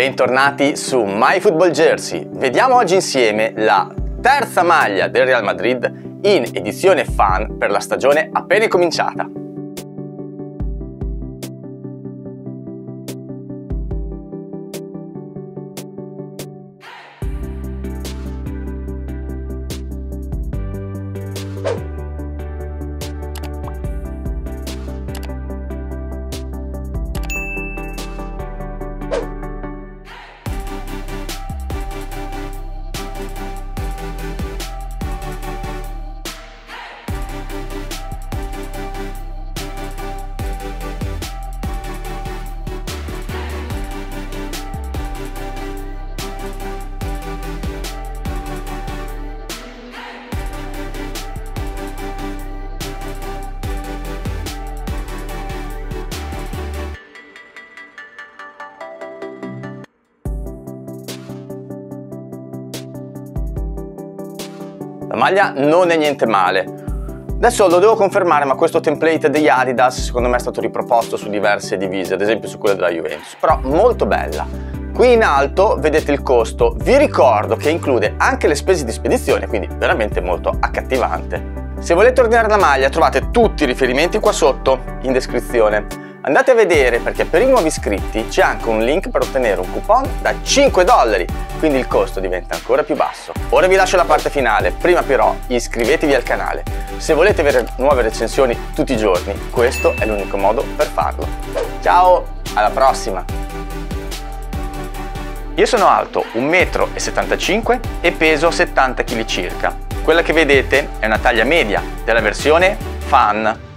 Bentornati su MyFootballJersey. Vediamo oggi insieme la terza maglia del Real Madrid in edizione fan per la stagione appena cominciata. La maglia non è niente male. Adesso lo devo confermare, ma questo template degli Adidas secondo me è stato riproposto su diverse divise, ad esempio su quelle della Juventus, però molto bella. Qui in alto vedete il costo, vi ricordo che include anche le spese di spedizione, quindi veramente molto accattivante. Se volete ordinare la maglia trovate tutti i riferimenti qua sotto in descrizione. Andate a vedere perché per i nuovi iscritti c'è anche un link per ottenere un coupon da $5, quindi il costo diventa ancora più basso. Ora vi lascio la parte finale, prima però iscrivetevi al canale. Se volete avere nuove recensioni tutti i giorni, questo è l'unico modo per farlo. Ciao, alla prossima! Io sono alto 1,75 m e peso 70 kg circa. Quella che vedete è una taglia media della versione fan.